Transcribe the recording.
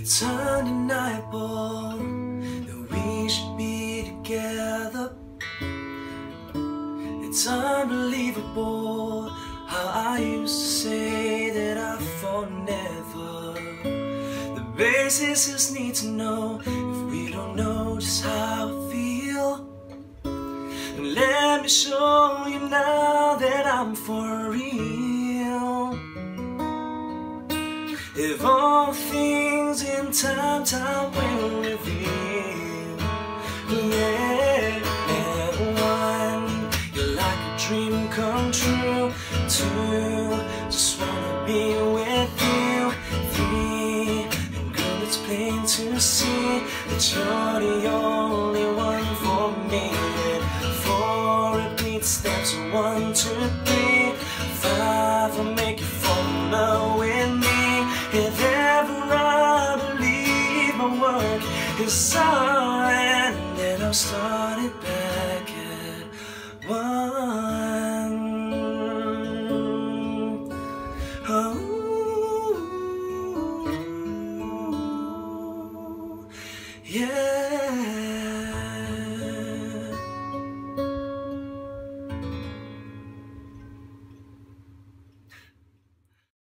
It's undeniable that we should be together. It's unbelievable how I used to say that I thought never. The basis need to know if we don't know just how I feel. And let me show you now that I'm for real. If all things in time will reveal. Yeah, one, you're like a dream come true. Two, just wanna be with you. Three, and girl, it's plain to see that you're the only one for me. And four, repeat steps, 1, 2, 3. 5, I'll make you fall in love with me. If ever I believe my work is done, then I'll start it back at 1.